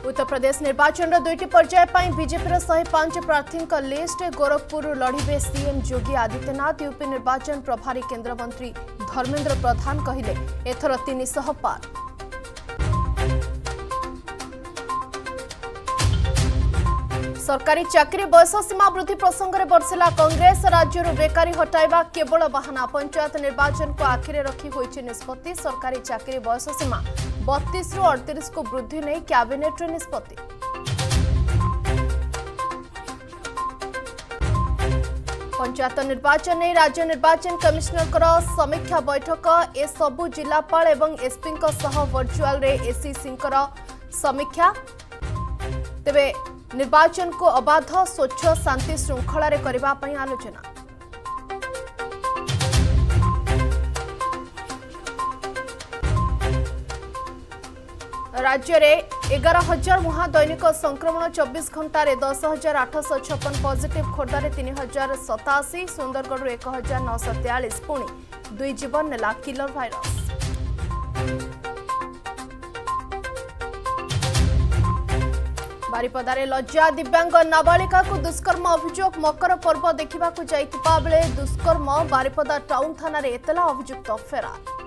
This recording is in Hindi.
उत्तर प्रदेश निर्वाचन दुईटी पर्याय पर बीजेपी 105 प्रार्थी लिस्ट गोरखपुर लड़े सीएम योगी आदित्यनाथ। यूपी निर्वाचन प्रभारी केंद्र मंत्री धर्मेंद्र प्रधान कहले एथर 300 पार। सरकारी चाकरी बयस सीमा वृद्धि प्रसंग में बर्षिला कांग्रेस। राज्य बेकारी हटाइबा केवल बहाना। पंचायत निर्वाचन को आखिरे रखी होइछि निष्पत्ति। सरकारी चाकरी बयस सीमा 32 रु 38 को वृद्धि नहीं कैबिनेट निष्पत्ति। पंचायत निर्वाचन नहीं राज्य निर्वाचन कमिश्नर समीक्षा बैठक। ए सबु जिलापाल एवं एसपी वर्चुआल रे एसीसी समीक्षा। तेबे निर्वाचन को अबाध स्वच्छ शांति श्रृंखला रे करबा पई आलोचना। राज्य में 11,000 मुहा दैनिक संक्रमण 24 घंटे 10,856 पॉजिटिव। खोर्धा 3,087 सुंदरगढ़ 1,943 पुणी 2 जीवन नेला किलर भाइरस। बारिपदारे लज्जा दिव्यांग नाबालिका को दुष्कर्म अभियोग। मकर पर्व देखा जाइतिबा बेले दुष्कर्म। बारिपदा टाउन थाना रे एतला अभियुक्त फेरार।